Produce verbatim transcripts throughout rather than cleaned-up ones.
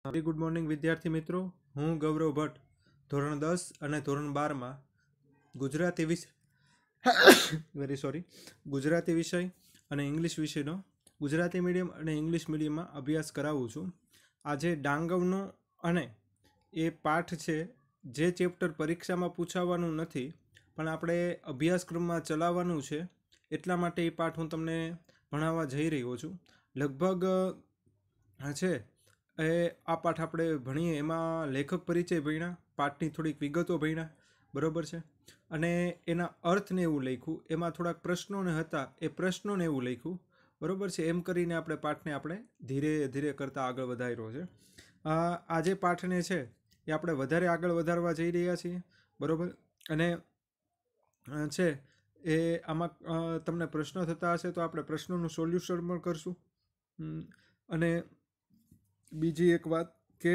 Very good morning વિદ્યાર્થી મિત્રો. હું ગૌરવ ભટ્ટ ધોરણ દસ અને ધોરણ બારમાં ગુજરાતી વિષય વેરી સોરી ગુજરાતી વિષય અને ઇંગ્લિશ વિષયનો ગુજરાતી મીડિયમ અને ઇંગ્લિશ મીડિયમમાં અભ્યાસ કરાવું છું. આજે ડાંગવનો અને એ પાઠ છે જે ચેપ્ટર પરીક્ષામાં પૂછાવાનું નથી પણ આપણે અભ્યાસક્રમમાં ચલાવવાનું છે, એટલા માટે એ પાઠ હું તમને ભણાવવા જઈ રહ્યો છું. લગભગ છે એ આ પાઠ આપણે ભણીએ એમાં લેખક પરિચય ભણ્યા, પાઠની થોડીક વિગતો ભણ્યા, બરાબર છે, અને એના અર્થને એવું લખ્યું, એમાં થોડાક પ્રશ્નોને હતા એ પ્રશ્નોને એવું લખ્યું, બરાબર છે. એમ કરીને આપણે પાઠને આપણે ધીરે ધીરે કરતાં આગળ વધાર્યો છે. આ જે પાઠને છે એ આપણે વધારે આગળ વધારવા જઈ રહ્યા છીએ, બરાબર. અને છે એ આમાં તમને પ્રશ્નો થતા હશે તો આપણે પ્રશ્નોનું સોલ્યુશન પણ કરશું. અને બીજી એક વાત કે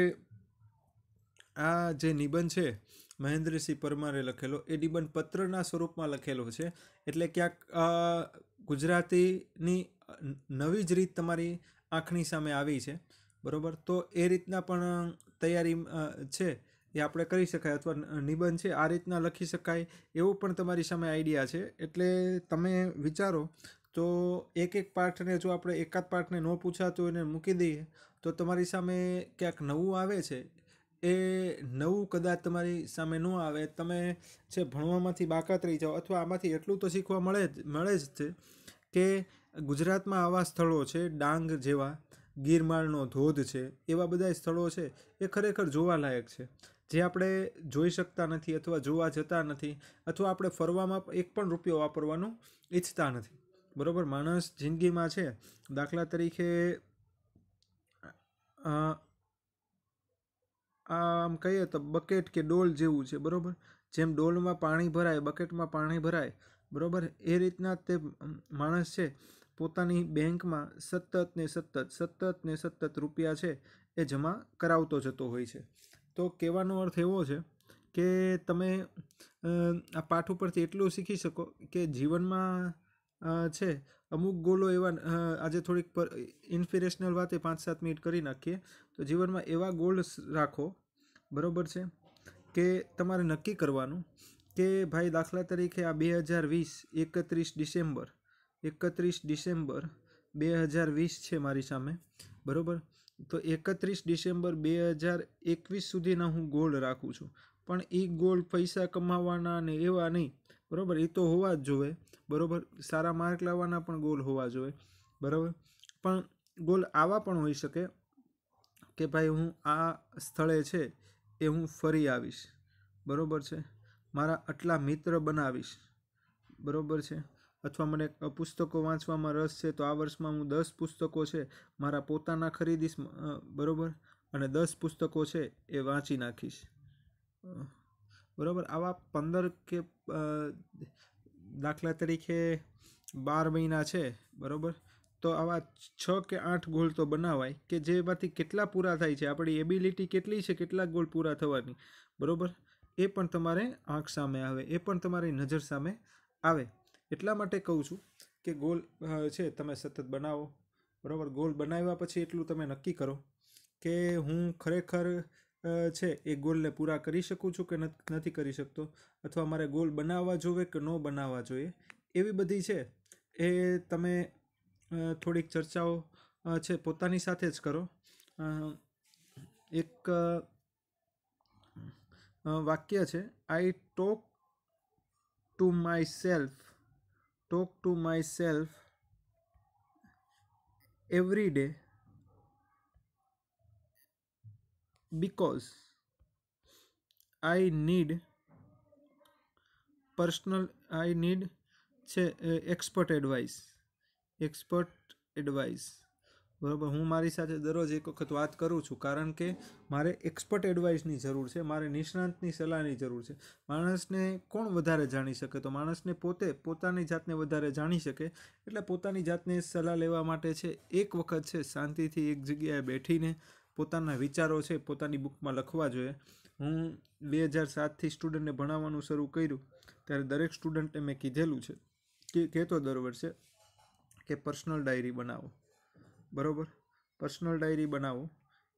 આ જે નિબંધ છે મહેન્દ્રસિંહ પરમારે લખેલો, એ નિબંધ પત્રના સ્વરૂપમાં લખેલો છે, એટલે ક્યાંક ગુજરાતીની નવી જ રીત તમારી આંખની સામે આવી છે, બરાબર. તો એ રીતના પણ તૈયારી છે એ આપણે કરી શકાય, અથવા નિબંધ છે આ રીતના લખી શકાય એવું પણ તમારી સામે આઈડિયા છે. એટલે તમે વિચારો તો એક એક પાઠને જો આપણે એકાદ પાઠને ન પૂછાતું એને મૂકી દઈએ તો તમારી સામે ક્યાંક નવું આવે છે, એ નવું કદાચ તમારી સામે ન આવે, તમે છે ભણવામાંથી બાકાત રહી જાઓ, અથવા આમાંથી એટલું તો શીખવા મળે જ મળે જ છે કે ગુજરાતમાં આવા સ્થળો છે, ડાંગ જેવા, ગિરમાળનો ધોધ છે, એવા બધા સ્થળો છે એ ખરેખર જોવાલાયક છે, જે આપણે જોઈ શકતા નથી અથવા જોવા જતા નથી, અથવા આપણે ફરવામાં એક પણ રૂપિયો વાપરવાનું ઈચ્છતા નથી, બરાબર. માણસ જિંદગીમાં છે, દાખલા તરીકે આમ કહીએ તો બકેટ કે ડોલ જેવું છે, બરાબર. જેમ ડોલમાં પાણી ભરાય, બકેટમાં પાણી ભરાય, બરાબર, એ રીતના તે માણસ છે પોતાની બેંકમાં સતત ને સતત સતત ને સતત રૂપિયા છે એ જમા કરાવતો જતો હોય છે. તો કહેવાનો અર્થ એવો છે કે તમે આ પાઠ ઉપરથી એટલું શીખી શકો કે જીવનમાં છે અમુક ગોલો એવા, આજે થોડીક પર ઇન્સ્પિરેશનલ વાતે પાંચ સાત મિનિટ કરી નાખીએ તો જીવનમાં એવા ગોલ્સ રાખો, બરાબર છે, કે તમારે નક્કી કરવાનું કે ભાઈ દાખલા તરીકે આ બે હજાર વીસ એકત્રીસ ડિસેમ્બર એકત્રીસ ડિસેમ્બર બે હજાર વીસ છે મારી સામે, બરાબર. તો એકત્રીસ ડિસેમ્બર બે હજાર એકવીસ સુધીના હું ગોલ રાખું છું, પણ એ ગોલ પૈસા કમાવાના ને એવા નહીં, બરાબર. એ તો હોવા જ જોઈએ, બરાબર. સારા માર્ક લાવવાના પણ ગોલ હોવા જોઈએ, બરાબર. પણ ગોલ આવા પણ હોઈ શકે કે ભાઈ હું આ સ્થળે છે એ હું ફરી આવીશ, બરાબર છે, મારા આટલા મિત્ર બનાવીશ, બરાબર છે, અથવા મને પુસ્તકો વાંચવામાં રસ છે તો આ વર્ષમાં હું દસ પુસ્તકો છે મારા પોતાના ખરીદીશ, બરાબર, અને દસ પુસ્તકો છે એ વાંચી નાખીશ, બરાબર. આવા પંદર કે દાખલા તરીકે બાર મહિના છે, બરાબર, તો આવા છ કે આઠ ગોલ તો બનાવાય કે જેમાંથી કેટલા પૂરા થાય છે, આપણી એબિલિટી કેટલી છે, કેટલા ગોલ પૂરા થવાની, બરાબર, એ પણ તમારે આંખ સામે આવે, એ પણ તમારી નજર સામે આવે. એટલા માટે કહું છું કે ગોલ છે તમે સતત બનાવો, બરાબર. ગોલ બનાવ્યા પછી એટલું તમે નક્કી કરો કે હું ખરેખર છે એ ગોલને પૂરા કરી શકું છું કે નથી કરી શકતો, અથવા મારે ગોલ બનાવવા જોઈએ કે ન બનાવવા જોઈએ, એવી બધી છે એ તમે થોડીક ચર્ચાઓ છે પોતાની સાથે જ કરો. એક વાક્ય છે, I talk to myself talk to myself every day because I need personal I need છે એક્સપર્ટ એડવાઇસ એક્સપર્ટ એડવાઇસ બરાબર. હું મારી સાથે દરરોજ એક વખત વાત કરું છું, કારણ કે મારે એક્સપર્ટ એડવાઇસની જરૂર છે, મારે નિષ્ણાંતની સલાહની જરૂર છે. માણસને કોણ વધારે જાણી શકે? તો માણસને પોતે પોતાની જાતને વધારે જાણી શકે, એટલે પોતાની જાતને સલાહ લેવા માટે છે એક વખત છે શાંતિથી એક જગ્યાએ બેઠીને પોતાના વિચારો છે પોતાની બુકમાં લખવા જોઈએ. હું બે હજાર સાતથી સ્ટુડન્ટને ભણાવવાનું શરૂ કર્યું ત્યારે દરેક સ્ટુડન્ટને મેં કીધેલું છે કે કહેતો દર વર્ષે કે પર્સનલ ડાયરી બનાવો, બરાબર. પર્સનલ ડાયરી બનાવો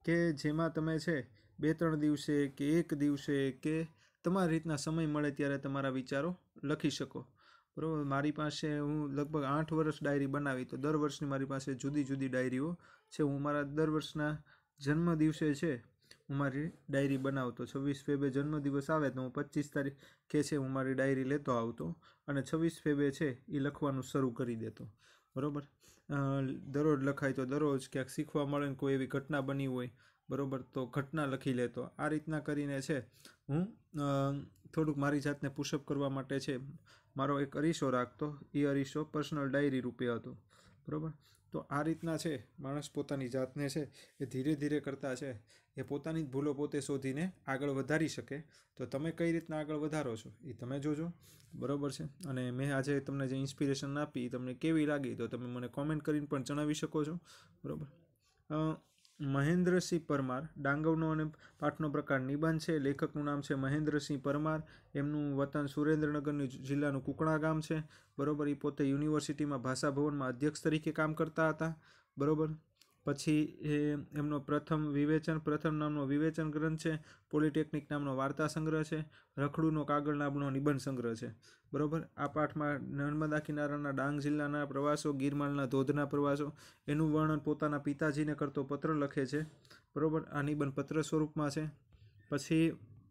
કે જેમાં તમે છે બે ત્રણ દિવસે કે એક દિવસે કે તમારી રીતના સમય મળે ત્યારે તમારા વિચારો લખી શકો. બરાબર. મારી પાસે હું લગભગ આઠ વર્ષ ડાયરી બનાવી, તો દર વર્ષની મારી પાસે જુદી જુદી ડાયરીઓ છે. હું મારા દર વર્ષના જન્મ દિવસે છે હું મારી ડાયરી બનાવતો. છવ્વીસ ફેબ્રુઆરી જન્મદિવસ આવે તો હું પચીસ તારીખે છે હું મારી ડાયરી લેતો આવતો અને છવ્વીસ ફેબ્રુઆરી છે એ લખવાનું શરૂ કરી દેતો. બરાબર. દરરોજ લખાય તો દરરોજ ક્યાંક શીખવા મળે ને કોઈ એવી ઘટના બની હોય, બરાબર, તો ઘટના લખી લેતો. આ રીતના કરીને છે હું થોડુંક મારી જાતને પુશઅપ કરવા માટે છે મારો એક અરીસો રાખતો. એ અરીસો પર્સનલ ડાયરી રૂપે હતો. બરાબર. તો આ રીતના છે માણસ પોતાની જાતને છે એ ધીરે ધીરે કરતાં છે એ પોતાની જ ભૂલો પોતે શોધીને આગળ વધારી શકે. તો તમે કઈ રીતના આગળ વધારો છો એ તમે જોજો. બરાબર છે. અને મેં આજે તમને જે ઇન્સ્પિરેશન આપી તમને કેવી લાગી તો તમે મને કોમેન્ટ કરીને પણ જણાવી શકો છો. બરાબર. મહેન્દ્રસિંહ પરમાર, ડાંગરનો અને પાઠનો પ્રકાર નિબંધ છે. લેખકનું નામ છે મહેન્દ્રસિંહ પરમાર. એમનું વતન સુરેન્દ્રનગરની જિલ્લાનું કુકણા ગામ છે. બરાબર. એ પોતે યુનિવર્સિટીમાં ભાષા ભવનમાં અધ્યક્ષ તરીકે કામ કરતા હતા. બરાબર. પછી એ એમનો પ્રથમ વિવેચન પ્રથમ નામનો વિવેચન ગ્રંથ છે. પોલિટેકનિક નામનો વાર્તા સંગ્રહ છે. રખડુનો કાગળ નામનો નિબંધ સંગ્રહ છે. બરાબર. આ પાઠમાં નર્મદા કિનારાના ડાંગ જિલ્લાના પ્રવાસો, ગિરમાળના ધોધના પ્રવાસો, એનું વર્ણન પોતાના પિતાજીને કરતો પત્ર લખે છે. બરાબર. આ નિબંધ પત્ર સ્વરૂપમાં છે. પછી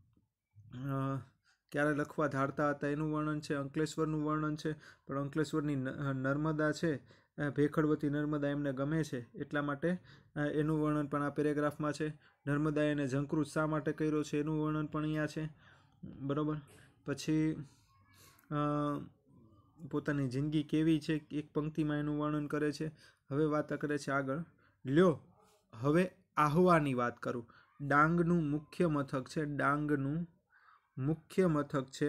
ક્યારે લખવા ધારતા હતા એનું વર્ણન છે. અંકલેશ્વરનું વર્ણન છે, પણ અંકલેશ્વરની નર્મદા છે ભેખડવતી નર્મદા એમને ગમે છે એટલા માટે એનું વર્ણન પણ આ પેરેગ્રાફમાં છે. નર્મદા એને ઝંકૃત શા માટે કર્યો છે એનું વર્ણન પણ અહીંયા છે. બરાબર. પછી પોતાની જિંદગી કેવી છે એક પંક્તિમાં એનું વર્ણન કરે છે. હવે વાત કરે છે આગળ. લ્યો હવે આહવાની વાત કરું. ડાંગનું મુખ્ય મથક છે ડાંગનું મુખ્ય મથક છે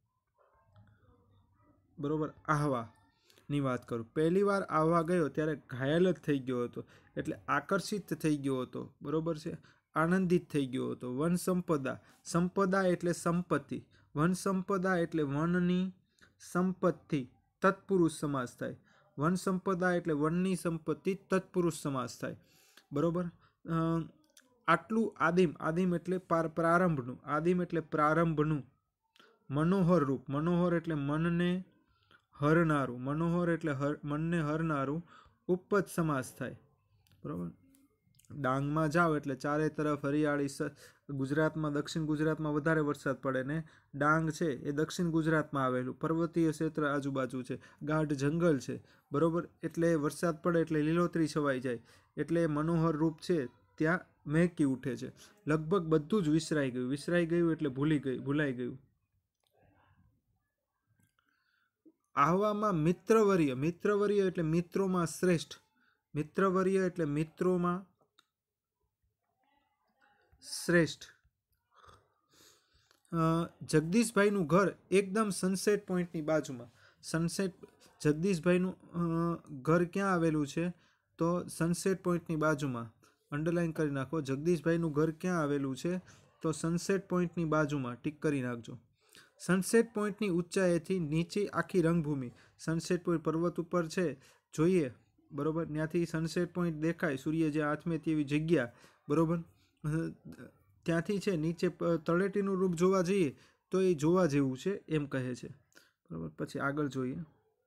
બરાબર આહવાની વાત કરું. પહેલી વાર આહવા ગયો ત્યારે ઘાયલ જ થઈ ગયો હતો, એટલે આકર્ષિત થઈ ગયો હતો. બરાબર છે. આનંદિત થઈ ગયો હતો. વન સંપદા, સંપદા એટલે સંપત્તિ, વન સંપદા એટલે વનની સંપત્તિ, તત્પુરુષ સમાસ થાય. વન સંપદા એટલે વનની સંપત્તિ, તત્પુરુષ સમાસ થાય. બરાબર. આટલું આદિમ, આદિમ એટલે પ્રારંભનું, આદિમ એટલે પ્રારંભનું મનોહર રૂપ, મનોહર એટલે મનને હરનારું, મનોહર એટલે હર મનને હરનારું ઉપપદ સમાસ થાય. બરાબર. ડાંગમાં જાઓ એટલે ચારે તરફ હરિયાળી. ગુજરાતમાં દક્ષિણ ગુજરાતમાં વધારે વરસાદ પડે ને ડાંગ છે એ દક્ષિણ ગુજરાતમાં આવેલું પર્વતીય ક્ષેત્ર આજુબાજુ છે, ગાઢ જંગલ છે. બરાબર. એટલે વરસાદ પડે એટલે લીલોતરી છવાઈ જાય, એટલે મનોહર રૂપ છે ત્યાં મહેકી ઉઠે છે. લગભગ બધું જ વિસરાઈ ગયું. વિસરાઈ ગયું એટલે ભૂલી ગયું, ભૂલાઈ ગયું. આહવામાં મિત્રવર્ય, મિત્રવર્ય એટલે મિત્રોમાં શ્રેષ્ઠ, મિત્રવર્ય એટલે મિત્રોમાં શ્રેષ્ઠ. જગદીશભાઈનું ઘર એકદમ સનસેટ પોઈન્ટની બાજુમાં. સનસેટ જગદીશભાઈનું ઘર ક્યાં આવેલું છે તો સનસેટ પોઈન્ટની બાજુમાં. અંડરલાઈન કરી નાખો. જગદીશભાઈનું ઘર ક્યાં આવેલું છે તો સનસેટ પોઈન્ટની બાજુમાં ટીક કરી નાખજો. સનસેટ પોઈન્ટની ઊંચાઈથી નીચે આખી રંગભૂમિ. સનસેટ પોઈન્ટ પર્વત ઉપર છે જોઈએ. બરાબર. ત્યાંથી સનસેટ પોઈન્ટ દેખાય, સૂર્ય જે આથમે તેવી જગ્યા. બરાબર. ત્યાંથી છે નીચે તળેટીનું રૂપ જોવા જઈએ તો એ જોવા જેવું છે એમ કહે છે. બરાબર. પછી આગળ જોઈએ.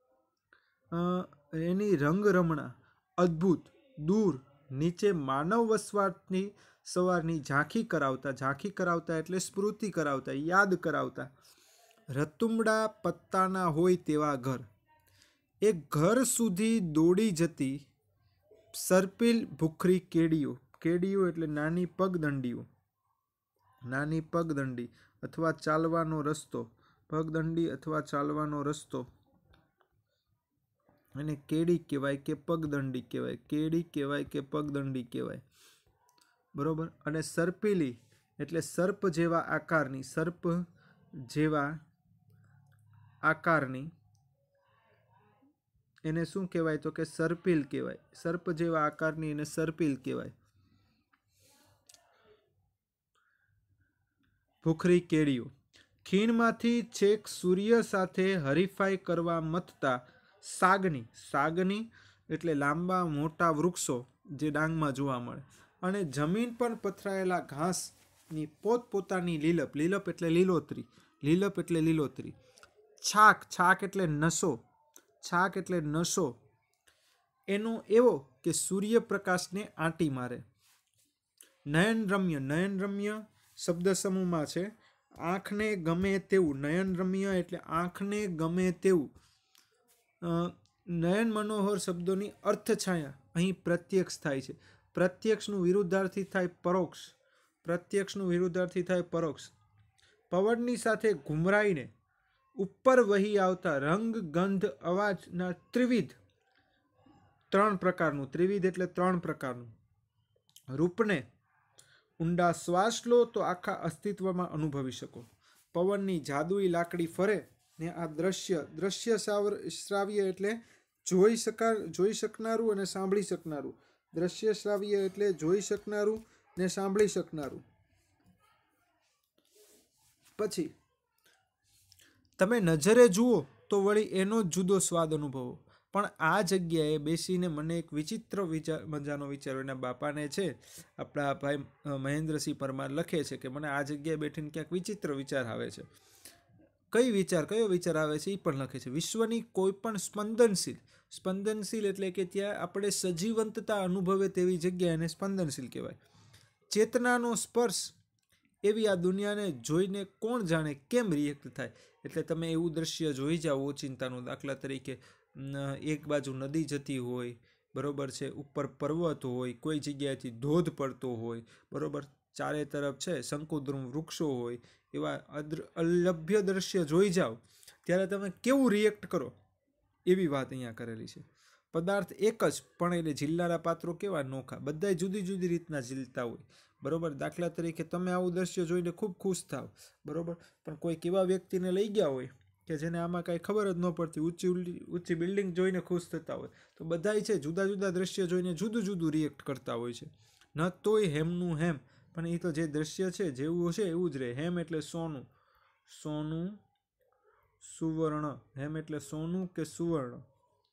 એની રંગરમણા અદ્ભુત, દૂર નીચે માનવ વસવાટની સવારની ઝાંખી કરાવતા, ઝાંખી કરાવતા એટલે સ્મૃતિ કરાવતા, યાદ કરાવતા. રતુમડા પત્તાના હોય તેવા ઘર. એ ઘર સુધી દોડી જતી સરપીલ ભૂખરી કેડીઓ. કેડીઓ એટલે નાની પગદંડીઓ, નાની પગદંડી અથવા ચાલવાનો રસ્તો. પગદંડી અથવા ચાલવાનો રસ્તો અને કેડી કહેવાય કે પગદંડી કહેવાય, કેડી કહેવાય કે પગદંડી કહેવાય. બરાબર. અને સરપીલી એટલે સર્પ જેવા આકારની, સર્પ જેવા આકારની એને શું કહેવાય તો કે સરપીલ કહેવાય. સર્પ જેવા આકારની એને સરપીલ કહેવાય. ભૂખરી કેડીઓ. ખીણમાંથી છેક સૂર્ય સાથે હરીફાઈ કરવા મથતા સાગની, સાગની એટલે લાંબા મોટા વૃક્ષો જે ડાંગમાં જોવા મળે. અને જમીન પર પથરાયેલા ઘાસની પોતપોતાની લીલપ, લીલપ એટલે લીલોતરી, લીલપ એટલે લીલોતરી, છાક, છાક એટલે નશો, છાક એટલે નશો એનો એવો કે સૂર્યપ્રકાશને આંટી મારે. નયનરમ્ય, નયનરમ્ય શબ્દ સમૂહમાં છે આંખને ગમે તેવું. નયનરમ્ય એટલે આંખને ગમે તેવું. નયન મનોહર શબ્દોની અર્થછાયા અહીં પ્રત્યક્ષ થાય છે. પ્રત્યક્ષનું વિરુદ્ધાર્થી થાય પરોક્ષ, પ્રત્યક્ષનું વિરુદ્ધાર્થી થાય પરોક્ષ. પવનની સાથે ઘુમરાઈને ઉપર વહી આવતા રંગ, ગંધ, અવાજના ત્રિવિધ, ત્રણ પ્રકારનું, ત્રિવિધ એટલે ત્રણ પ્રકારનું રૂપને ઊંડા શ્વાસ લો તો આખા અસ્તિત્વમાં અનુભવી શકો. પવનની જાદુઈ લાકડી ફરે ને આ દ્રશ્ય, દ્રશ્ય શ્રાવ્ય એટલે જોઈ શકા જોઈ શકનારું અને સાંભળી શકનારું. દ્રશ્ય શ્રાવ્ય એટલે જોઈ શકનારું ને સાંભળી શકનારું. પછી તમે નજરે જુઓ તો વળી એનો જ જુદો સ્વાદ અનુભવો. પણ આ જગ્યાએ બેસીને મને એક વિચિત્ર વિચાર, મજાનો વિચાર, એના બાપાને છે આપણા ભાઈ મહેન્દ્રસિંહ પરમાર લખે છે કે મને આ જગ્યાએ બેઠીને ક્યાંક વિચિત્ર વિચાર આવે છે. કઈ વિચાર, કયો વિચાર આવે છે એ પણ લખે છે. વિશ્વની કોઈ પણ સ્પંદનશીલ, સ્પંદનશીલ એટલે કે ત્યાં આપણે સજીવંતતા અનુભવે તેવી જગ્યા એને સ્પંદનશીલ કહેવાય. ચેતનાનો સ્પર્શ એવી આ દુનિયાને જોઈને કોણ જાણે કેમ રિએક્ટ થાય. એટલે તમે એવું દ્રશ્ય જોઈ જાઓ ઓચિંતાનું, દાખલા તરીકે એક બાજુ નદી જતી હોય, બરોબર છે, ઉપર પર્વત હોય, કોઈ જગ્યાએથી ધોધ પડતો હોય, બરોબર, ચારે તરફ છે શંકુદ્રુમ વૃક્ષો હોય, એવા અલભ્ય દ્રશ્ય જોઈ જાઓ ત્યારે તમે કેવું રિએક્ટ કરો એવી વાત અહીંયા કરેલી છે. પદાર્થ એક જ પણ એટલે જિલ્લાના પાત્રો કેવા નોખા, બધા જુદી જુદી રીતના ઝીલતા હોય, બરોબર. દાખલા તરીકે તમે આવું દ્રશ્ય જોઈને ખૂબ ખુશ થાવ, બરોબર, પણ કોઈક એવા વ્યક્તિને લઈ ગયા હોય કે જેને આમાં કાંઈ ખબર જ ન પડતી, ઊંચી ઊંચી બિલ્ડિંગ જોઈને ખુશ થતા હોય, તો બધાય છે જુદા જુદા દ્રશ્ય જોઈને જુદું જુદું રિએક્ટ કરતા હોય છે. ન તોય હેમનું હેમ, પણ એ તો જે દ્રશ્ય છે જેવું છે એવું જ રહે. હેમ એટલે સોનું, સોનું સુવર્ણ, હેમ એટલે સોનું કે સુવર્ણ,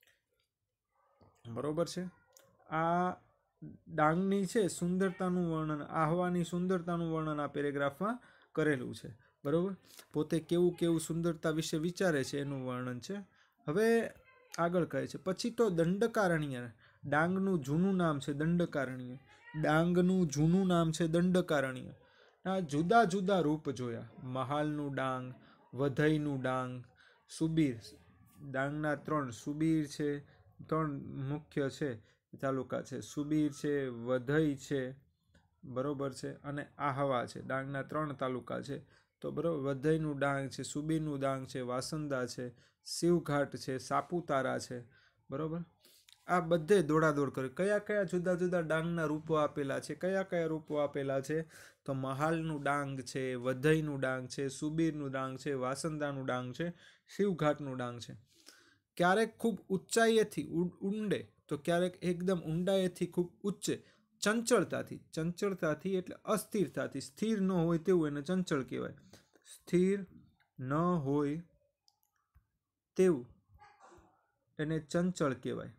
બરોબર છે. આ ડાંગની છે સુંદરતાનું વર્ણન, આહવાની સુંદરતાનું વર્ણન આ પેરેગ્રાફમાં કરેલું છે, બરોબર. પોતે કેવું કેવું સુંદરતા વિશે વિચારે છે એનું વર્ણન છે. હવે આગળ કહે છે પછી તો દંડકારણ્ય, ડાંગનું જૂનું નામ છે દંડકારણ્ય, ડાંગનું જૂનું નામ છે દંડકારણ્ય. આ જુદા જુદા રૂપ જોયા. મહાલનું ડાંગ, વધઈનું ડાંગ, સુબીર, ડાંગના ત્રણ, સુબીર છે, ત્રણ મુખ્ય છે તાલુકા છે, સુબીર છે, વધઈ છે, બરોબર છે, અને આહવા છે. ડાંગના ત્રણ તાલુકા છે તો બરોબર. વધઈનું ડાંગ છે, સુબીરનું ડાંગ છે, વાસંદા છે, શિવઘાટ છે, સાપુતારા છે, બરોબર. આ બધે દોડાદોડ કરે. કયા કયા જુદા જુદા ડાંગના રૂપો આપેલા છે, કયા કયા રૂપો આપેલા છે તો મહાલનું ડાંગ છે, વધઈનું ડાંગ છે, સુબીરનું ડાંગ છે, વાસંદાનું ડાંગ છે, શિવઘાટનું ડાંગ છે. ક્યારેક ખૂબ ઊંચાઈએથી ઊંડે તો ક્યારેક એકદમ ઊંડાઈએથી ખૂબ ઊંચે, ચંચળતાથી, ચંચળતાથી એટલે અસ્થિરતાથી, સ્થિર ન હોય તેવું એને ચંચળ કહેવાય. સ્થિર ન હોય તેવું એને ચંચળ કહેવાય.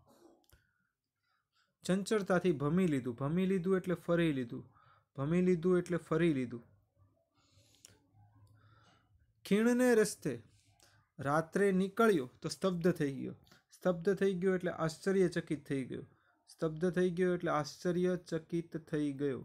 ચંચળતાથી ભમી લીધું, ભમી લીધું એટલે ફરી લીધું, ભમી લીધું એટલે ફરી લીધું. ખીણને રસ્તે રાત્રે નીકળ્યો તો સ્તબ્ધ થઈ ગયો, સ્તબ્ધ થઈ ગયો એટલે આશ્ચર્યચકિત થઈ ગયો, સ્તબ્ધ થઈ ગયો એટલે આશ્ચર્યચકિત થઈ ગયો.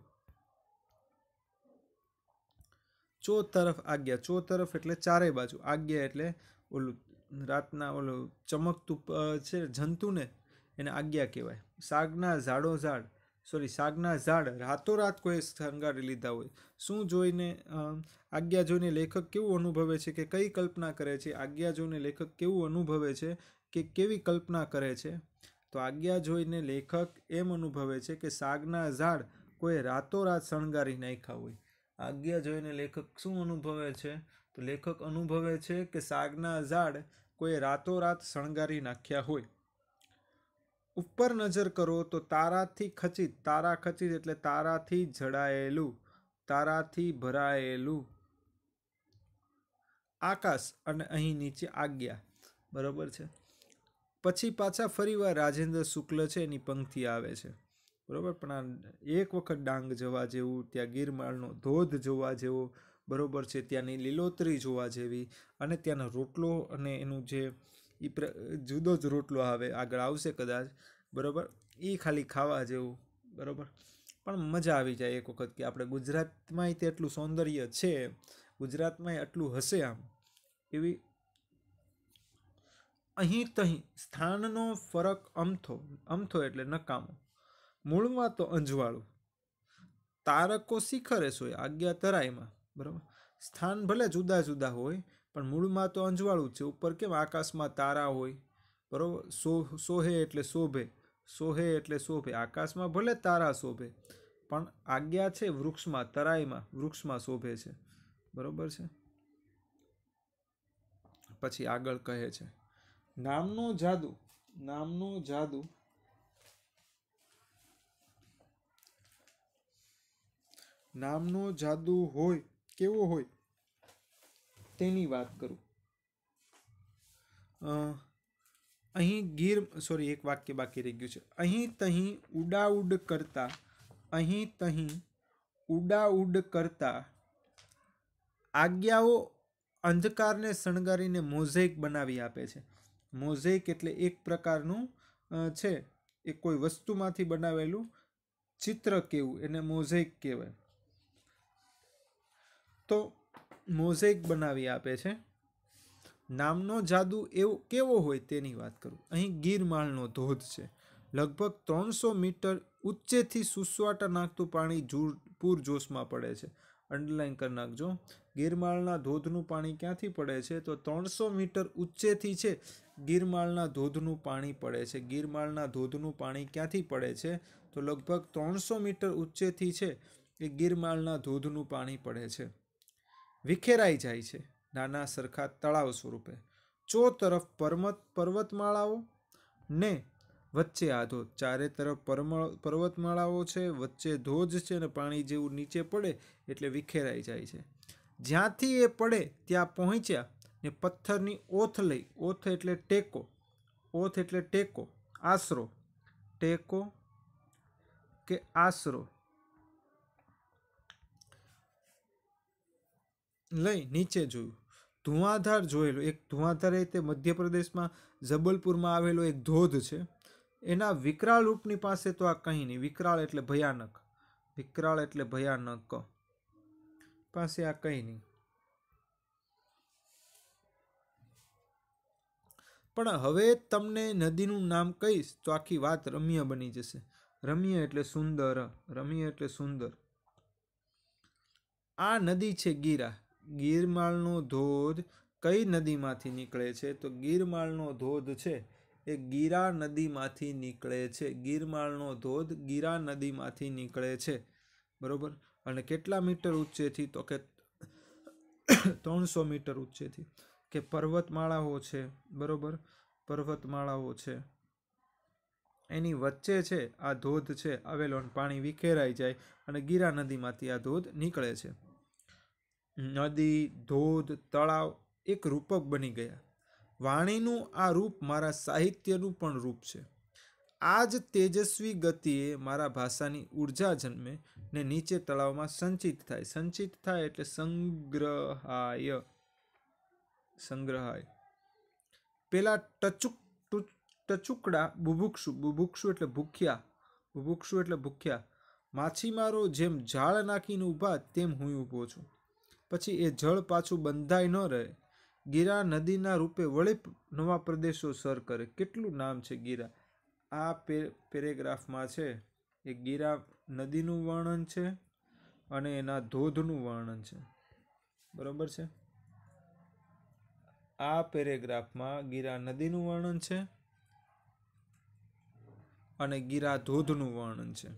ચો તરફ આજ્ઞા, ચો તરફ એટલે ચારે બાજુ, આજ્ઞા એટલે ઓલું રાતના ઓલું ચમકતું છે જંતુને એને આજ્ઞા કહેવાય. સાગના ઝાડો ઝાડ સોરી સાગના ઝાડ રાતોરાત કોઈ શણગારી લીધા હોય. શું જોઈને આજ્ઞા જોઈને લેખક કેવું અનુભવે છે કે કઈ કલ્પના કરે છે? આજ્ઞા જોઈને લેખક કેવું અનુભવે છે કે કેવી કલ્પના કરે છે? તો આજ્ઞા જોઈને લેખક એમ અનુભવે છે કે સાગના ઝાડ કોઈ રાતોરાત શણગારી નાખ્યા હોય. આજ્ઞા જોઈને લેખક શું અનુભવે છે? તો લેખક અનુભવે છે કે સાગના ઝાડ કોઈ રાતોરાત શણગારી નાખ્યા હોય. ઉપર નજર કરો તો તારાથી ખચિત, તારા ખચિત એટલે તારાથી જડાયેલું, તારાથી ભરાયેલું આકાશ અને અહીં નીચે આજ્ઞા, બરોબર છે. પછી પાછા ફરીવાર રાજેન્દ્ર શુક્લ છે એની પંક્તિ આવે છે, બરાબર. પણ આ એક વખત ડાંગ જવા જેવું, ત્યાં ગિરમાળનો ધોધ જોવા જેવો, બરાબર છે, ત્યાંની લીલોતરી જોવા જેવી, અને ત્યાંનો રોટલો અને એનું જે એ જુદો જ રોટલો આવે, આગળ આવશે કદાચ, બરાબર, એ ખાલી ખાવા જેવું, બરાબર. પણ મજા આવી જાય એક વખત કે આપણે ગુજરાતમાંય તે એટલું સૌંદર્ય છે, ગુજરાતમાંય આટલું હશે આમ, એવી અહીં તહીં સ્થાનનો ફરક અમથો, અમથો એટલે નકામો, મૂળમાં તો અંજવાળું, તારકો શિખરે સોય આજ્ઞા તરાઈમાં, બરાબર. સ્થાન ભલે જુદા જુદા હોય પણ મૂળમાં તો અંજવાળું છે. ઉપર કેમ આકાશમાં તારા હોય, બરાબર, સો સોહે એટલે શોભે, સોહે એટલે શોભે, આકાશમાં ભલે તારા શોભે પણ આજ્ઞા છે વૃક્ષમાં, તરાઈમાં, વૃક્ષમાં શોભે છે, બરાબર છે. પછી આગળ કહે છે, નામનો જાદુ, નામનો જાદુ, નામનો જાદુ હોય, કેવો હોય તેની વાત કરું. અહીં ગીર, સોરી એક વાક્ય બાકી રહી ગયું છે. અહીં તહીં ઉડાઉડ કરતા, અહીં તહીં ઉડાઉડ કરતા આજ્ઞાઓ અંધકારને શણગારીને મોઝેક બનાવી આપે છે. મોઝેક એટલે એક પ્રકારનું છે, એ કોઈ વસ્તુમાંથી બનાવેલું ચિત્ર કેવું, એને મોઝેક કહેવાય. તો મોઝેક બનાવી આપે છે. નામનો જાદુ એવો કેવો હોય તેની વાત કરું. અહીં ગિરમાળનો ધોધ છે, લગભગ ત્રણસો મીટર ઊંચેથી સુસવાટા નાખતું પાણી પૂરજોશમાં પડે છે. અંડરલાઈન કરી નાખજો. ગિરમાળના ધોધનું પાણી ક્યાંથી પડે છે? તો ત્રણસો મીટર ઊંચેથી છે ગિરમાળના ધોધનું પાણી પડે છે. ગિરમાળના ધોધનું પાણી ક્યાંથી પડે છે? તો લગભગ ત્રણસો મીટર ઊંચેથી છે એ ગિરમાળના ધોધનું પાણી પડે છે. વિખેરાઈ જાય છે નાના સરખા તળાવ સ્વરૂપે. ચો તરફ પર્વત પર્વતમાળાઓ ને વચ્ચે આ ધોધ. ચારે તરફ પર્વતમાળાઓ છે, વચ્ચે ધોધ છે, અને પાણી જેવું નીચે પડે એટલે વિખેરાઈ જાય છે. જ્યાંથી એ પડે ત્યાં પહોંચ્યા ને પથ્થરની ઓથ લઈ, ઓથ એટલે ટેકો, ઓથ એટલે ટેકો, આશરો, ટેકો કે આશરો લઈ નીચે જોયું. ધુઆધાર જોયેલો, એક ધુઆધાર તે મધ્યપ્રદેશમાં જબલપુરમાં આવેલો એક ધોધ છે. એના વિકરાળ રૂપની પાસે તો આ કંઈ નહીં. વિકરાળ એટલે ભયાનક, વિકરાળ એટલે ભયાનક પાસે આ કંઈ નહીં. પણ હવે તમને નદીનું નામ કહીશ તો આખી વાત રમ્ય બની જશે. રમ્ય એટલે સુંદર, રમ્ય એટલે સુંદર. આ નદી છે ગીરા. ગિરમાળનો ધોધ કઈ નદીમાંથી નીકળે છે? તો ગિરમાળનો ધોધ છે એ ગીરા નદીમાંથી નીકળે છે. ગિરમાળનો ધોધ ગીરા નદીમાંથી નીકળે છે, બરોબર. અને કેટલા મીટર ઊંચેથી? તો કે ત્રણસો મીટર ઊંચેથી. કે પર્વતમાળાઓ છે, બરોબર, પર્વતમાળાઓ છે, એની વચ્ચે છે આ ધોધ છે આવેલો. પાણી વિખેરાઈ જાય અને ગીરા નદીમાંથી આ ધોધ નીકળે છે. નદી, ધોધ, તળાવ એક રૂપક બની ગયા. વાણીનું આ રૂપ મારા સાહિત્યનું પણ રૂપ છે. આ જ તેજસ્વી ગતિએ મારા ભાષાની ઉર્જા જન્મે ને નીચે તળાવમાં સંચિત થાય. સંચિત થાય એટલે સંગ્રહાય, સંગ્રહાય. પેલા ટચુક ટચુકડા બુભુક્ષુ, બુભુક્ષુ એટલે ભૂખ્યા, બુભુક્ષુ એટલે ભૂખ્યા માછીમારો જેમ જાળ નાખીને ઊભા તેમ હું ઊભો છું. પછી એ જળ પાછું બંધાય ન રહે. ગીરા નદીના રૂપે વળી નવા પ્રદેશો સર કરે. કેટલું નામ છે ગીરા. આ પેરેગ્રાફમાં છે એ ગીરા નદીનું વર્ણન છે અને એના ધોધનું વર્ણન છે, બરોબર છે. આ પેરેગ્રાફમાં ગીરા નદીનું વર્ણન છે અને ગીરા ધોધનું વર્ણન છે.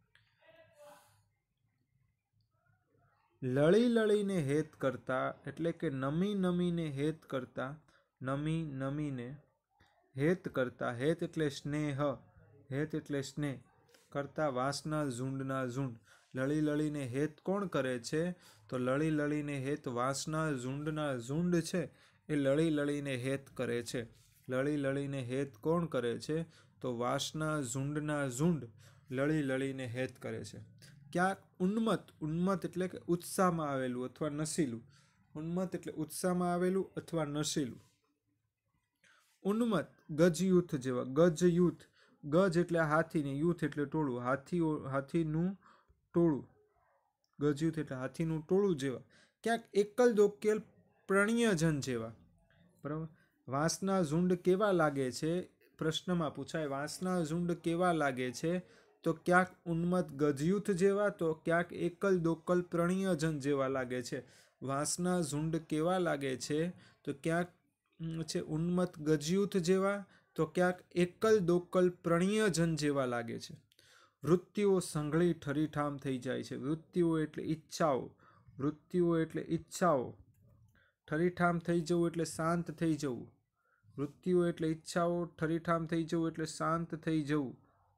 લળી લળીને હેત કરતા એટલે કે નમી નમીને હેત કરતા, નમી નમીને હેત કરતા, હેત એટલે સ્નેહ, હેત એટલે સ્નેહ કરતા વાંસના ઝુંડના ઝુંડ. લળી લળીને હેત કોણ કરે છે? તો લળી લળીને હેત વાંસના ઝુંડના ઝુંડ છે એ લળી લળીને હેત કરે છે. લળી લળીને હેત કોણ કરે છે? તો વાંસના ઝુંડના ઝુંડ લળી લળીને હેત કરે છે. ક્યાંક ઉન્મત્ત, ઉન્મત્ત એટલે કે ઉત્સાહમાં આવેલું અથવા નશીલું. ઉન્મત્ત એટલે ઉત્સાહમાં આવેલું અથવા નશીલું. ઉન્મત્ત ગજયુથ જેવા. ગજયુથ, ગજ એટલે હાથીને, યુથ એટલે ટોળું. હાથીઓ હાથીનું ટોળું. ગજયુથ એટલે હાથીનું ટોળું જેવા. ક્યાંક એકલ દોકેલ પ્રણ્યજન જેવા. બરાબર. વાંસના ઝુંડ કેવા લાગે છે? પ્રશ્નમાં પૂછાય વાંસના ઝુંડ કેવા લાગે છે? તો ક્યાંક ઉન્મત્ત ગજયુથ જેવા, તો ક્યાંક એકલ દોકલ પ્રણ્યજન જેવા લાગે છે. વાંસના ઝુંડ કેવા લાગે છે? તો ક્યાંક છે ઉન્મત્ત ગજયુથ જેવા, તો ક્યાંક એકલ દોકલ પ્રણ્યજન જેવા લાગે છે. વૃત્તિઓ સંઘળી ઠરીઠામ થઈ જાય છે. વૃત્તિઓ એટલે ઈચ્છાઓ. વૃત્તિઓ એટલે ઈચ્છાઓ. ઠરીઠામ થઈ જવું એટલે શાંત થઈ જવું. વૃત્તિઓ એટલે ઈચ્છાઓ. ઠરીઠામ થઈ જવું એટલે શાંત થઈ જવું.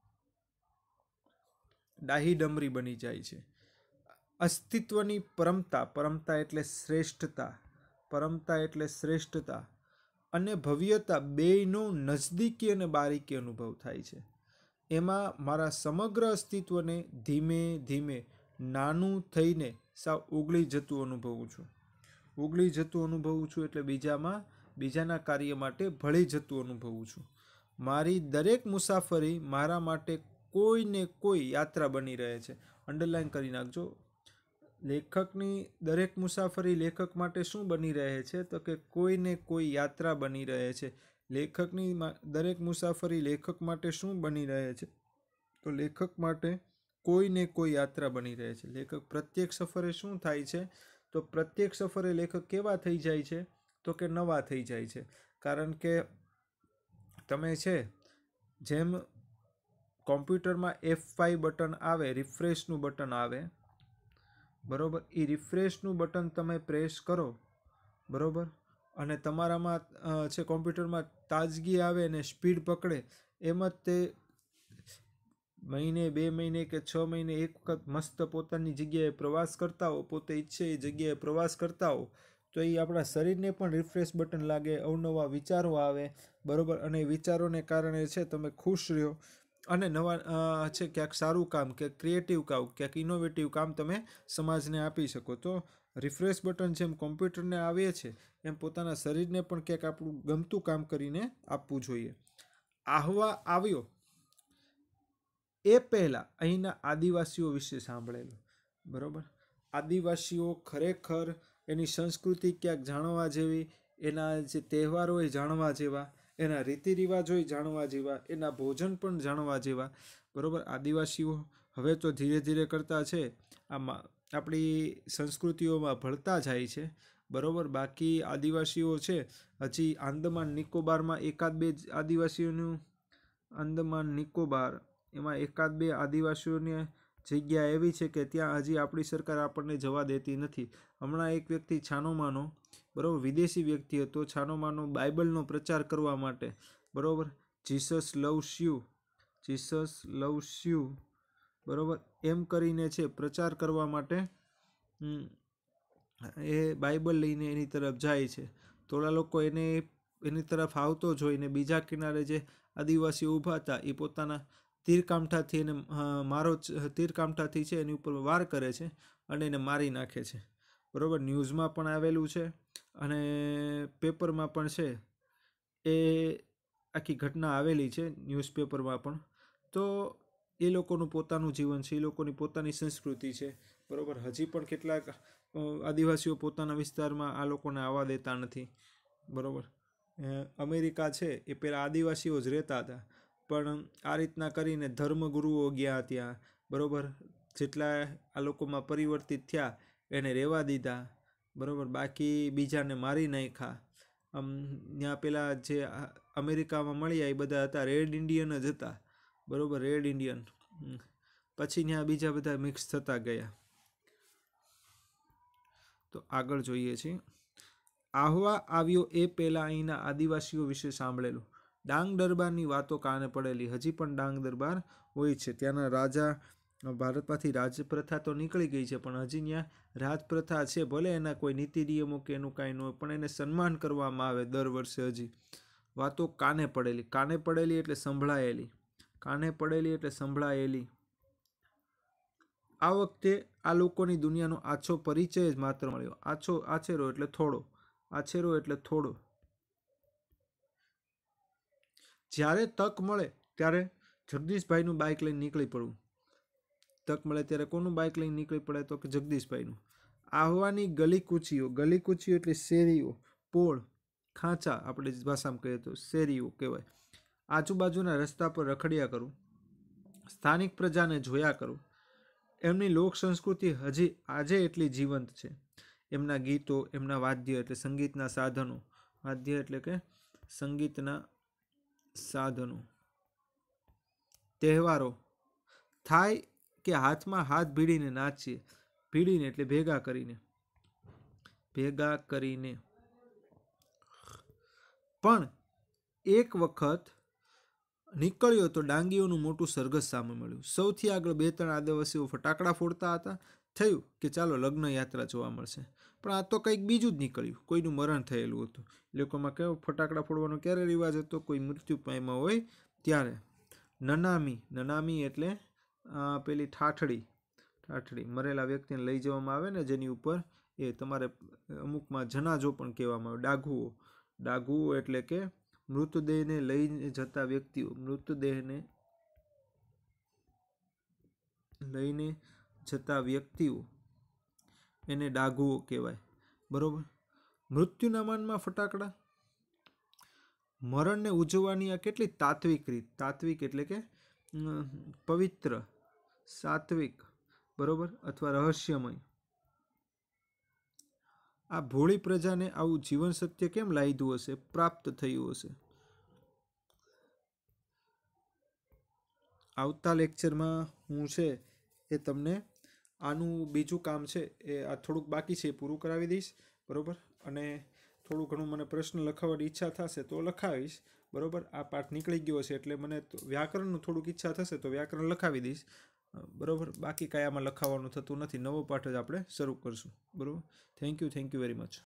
ડાહી ડમરી બની જાય છે. અસ્તિત્વની પરમતા. પરમતા એટલે શ્રેષ્ઠતા. પરમતા એટલે શ્રેષ્ઠતા અને ભવ્યતા બેયનો નજદીકી અને બારીકી અનુભવ થાય છે. એમાં મારા સમગ્ર અસ્તિત્વને ધીમે ધીમે નાનું થઈને સાવ ઓગળી જતું અનુભવું છું. ઓગળી જતું અનુભવું છું એટલે બીજામાં બીજાના કાર્ય માટે ભળી જતું અનુભવું છું. મારી દરેક મુસાફરી મારા માટે કોઈને કોઈ યાત્રા બની રહે છે. અંડરલાઈન કરી નાખજો. લેખકની દરેક મુસાફરી લેખક માટે શું બની રહે છે? તો કે કોઈને કોઈ યાત્રા બની રહે છે. લેખકની દરેક મુસાફરી લેખક માટે શું બની રહે છે? તો લેખક માટે કોઈને કોઈ યાત્રા બની રહે છે. લેખક પ્રત્યેક સફરે શું થાય છે? તો પ્રત્યેક સફરે લેખક કેવા થઈ જાય છે? તો કે નવા થઈ જાય છે. કારણ કે તમે છે જેમ કોમ્પ્યુટરમાં એફ ફાઈવ બટન આવે, રિફ્રેશનું બટન આવે, બરોબર, એ રિફ્રેશનું બટન તમે પ્રેસ કરો, બરોબર, અને તમારામાં છે કોમ્પ્યુટરમાં તાજગી આવે અને સ્પીડ પકડે, એમ જ તે મહિને બે મહિને કે છ મહિને એક વખત મસ્ત પોતાની જગ્યાએ પ્રવાસ કરતા હો, પોતે ઈચ્છે એ જગ્યાએ પ્રવાસ કરતા હો, તો એ આપણા શરીરને પણ રિફ્રેશ બટન લાગે, અવનવા વિચારો આવે, બરોબર, અને વિચારોને કારણે છે તમે ખુશ રહ્યો અને નવા છે ક્યાંક સારું કામ, કે ક્રિએટિવ કામ, ક્યાંક ઇનોવેટિવ કામ તમે સમાજને આપી શકો. તો રિફ્રેશ બટન જેમ કોમ્પ્યુટરને આવે છે એમ પોતાના શરીરને પણ ક્યાંક આપણું ગમતું કામ કરીને આપવું જોઈએ. આહવા આવ્યો એ પહેલાં અહીંના આદિવાસીઓ વિશે સાંભળેલું, બરોબર. આદિવાસીઓ ખરેખર એની સંસ્કૃતિ ક્યાંક જાણવા જેવી, એના જે તહેવારો એ જાણવા જેવા, એના રીતિ રિવાજો જાણવા જેવા, એના ભોજન પણ જાણવા જેવા, બરોબર. આદિવાસીઓ હવે તો ધીરે ધીરે કરતા છે આમાં આપણી સંસ્કૃતિઓમાં ભળતા જાય છે, બરોબર. બાકી આદિવાસીઓ છે હજી આંદમાન નિકોબારમાં એકાદ બે આદિવાસીઓનું, આંદમાન નિકોબાર એમાં એકાદ બે આદિવાસીઓની જગ્યા એવી છે કે ત્યાં હજી આપણી સરકાર આપણને જવા દેતી નથી. હમણાં એક વ્યક્તિ છાનોમાનો, બરોબર, વિદેશી વ્યક્તિ હતો, છાનોમાનો બાઇબલનો પ્રચાર કરવા માટે, બરોબર, Jesus loves you, Jesus loves you, બરોબર, એમ કરીને છે પ્રચાર કરવા માટે એ બાઇબલ લઈને એની તરફ જાય છે. થોડા લોકો એને એની તરફ આવતો જોઈને બીજા કિનારે જે આદિવાસીઓ ઊભા હતા એ પોતાના તીરકામઠાથી એને મારો તીરકામઠાથી છે એની ઉપર વાર કરે છે અને એને મારી નાખે છે, બરોબર. ન્યૂઝમાં પણ આવેલું છે અને પેપરમાં પણ છે, એ આખી ઘટના આવેલી છે ન્યૂઝપેપરમાં પણ. તો એ લોકોનું પોતાનું જીવન છે, એ લોકોની પોતાની સંસ્કૃતિ છે, બરોબર. હજી પણ કેટલાક આદિવાસીઓ પોતાના વિસ્તારમાં આ લોકોને આવવા દેતા નથી, બરોબર. અમેરિકા છે એ પહેલાં આદિવાસીઓ જ રહેતા હતા, પણ આ રીતના કરીને ધર્મગુરુઓ ગયા ત્યાં, બરોબર, જેટલા આ લોકોમાં પરિવર્તિત થયા એને રહેવા દીધા, બરોબર. બાકી બીજાને મારી નાખ્યા. આમ ત્યાં પેલા જે અમેરિકામાં મળ્યા એ બધા હતા રેડ ઇન્ડિયન જ હતા, બરોબર, રેડ ઇન્ડિયન. પછી ત્યાં બીજા બધા મિક્સ થતા ગયા. તો આગળ જોઈએ છીએ. આહવા આવ્યો એ પહેલાં અહીંના આદિવાસીઓ વિશે સાંભળેલું. ડાંગ દરબારની વાતો કાને પડેલી. હજી પણ ડાંગ દરબાર હોય છે. ત્યાંના રાજા, ભારતમાંથી રાજપ્રથા તો નીકળી ગઈ છે પણ હજી ત્યાં રાજપ્રથા છે, ભલે એના કોઈ નીતિ નિયમો કે એનું કાંઈ ન હોય, પણ એને સન્માન કરવામાં આવે દર વર્ષે. હજી વાતો કાને પડેલી. કાને પડેલી એટલે સંભળાયેલી. કાને પડેલી એટલે સંભળાયેલી. આ વખતે આ લોકોની દુનિયાનો આછો પરિચય જ માત્ર મળ્યો. આછો આછેરો એટલે થોડો, આછેરો એટલે થોડો. જ્યારે તક મળે ત્યારે જગદીશભાઈનું બાઇક લઈને નીકળી પડવું. તક મળે ત્યારે કોનું બાઇક લઈને નીકળી પડે? તો કે જગદીશભાઈનું. આહવાની ગલી કૂચીઓ, ગલી કૂચીઓ એટલે શેરીઓ, પોળ, ખાંચા, આપણે ભાષામાં કહીએ તો શેરીઓ કહેવાય. આજુબાજુના રસ્તા પર રખડ્યા કરું, સ્થાનિક પ્રજાને જોયા કરું. એમની લોક સંસ્કૃતિ હજી આજે એટલી જીવંત છે. એમના ગીતો, એમના વાદ્ય એટલે સંગીતના સાધનો, વાદ્ય એટલે કે સંગીતના સાધનો. તહેવારો થાય કે હાથમાં હાથ ભીડીને નાચીએ. ભીડીને એટલે ભેગા કરીને, ભેગા કરીને. પણ એક વખત નીકળ્યો તો ડાંગીઓનું મોટું સરઘસ સામે મળ્યું. સૌથી આગળ બે ત્રણ આદિવાસીઓ ફટાકડા ફોડતા હતા. થયું કે ચાલો લગ્ન યાત્રા જોવા મળશે. પણ આ તો કંઈક બીજું જ નીકળ્યું. કોઈનું મરણ થયેલું હતું. લોકોમાં કેવો ફટાકડા ફોડવાનો ક્યારે રિવાજ હતો? કોઈ મૃત્યુ પામ્યા હોય ત્યારે. નનામી, નનામી એટલે પેલી ઠાઠડી, ઠાઠડી મરેલા વ્યક્તિને લઈ જવામાં આવે ને જેની ઉપર, એ તમારે અમુકમાં જનાજો પણ કહેવામાં આવે. ડાઘુઓ, ડાઘુઓ એટલે કે મૃતદેહને લઈને જતા વ્યક્તિઓ, મૃતદેહને લઈને જતા વ્યક્તિઓ એને ડાઘુઓ કહેવાય. બરોબર. મૃત્યુના માનમાં ફટાકડા. મરણને ઉજવવાની આ કેટલી તાત્વિક રીત. તાત્વિક એટલે કે પવિત્ર, સાત્વિક, બરોબર, અથવા રહસ્યમય. આ ભોળી પ્રજાને આવું જીવન સત્ય કેમ લાગ્યું હશે, પ્રાપ્ત થયું હશે? આવતા લેક્ચરમાં હું છે એ તમને આનું બીજું કામ છે એ આ થોડુંક બાકી છે એ પૂરું કરાવી દઈશ. બરોબર. અને થોડું ઘણું મને પ્રશ્ન લખાવવાની ઈચ્છા થશે તો લખાવીશ. બરોબર. આ પાઠ નીકળી ગયો છે એટલે મને વ્યાકરણનું થોડુંક ઈચ્છા થશે તો વ્યાકરણ લખાવી દઈશ. બરોબર. બાકી કાંઈ આમાં લખાવવાનું થતું નથી. નવો પાઠ જ આપણે શરૂ કરશું. બરોબર. Thank you thank you very much.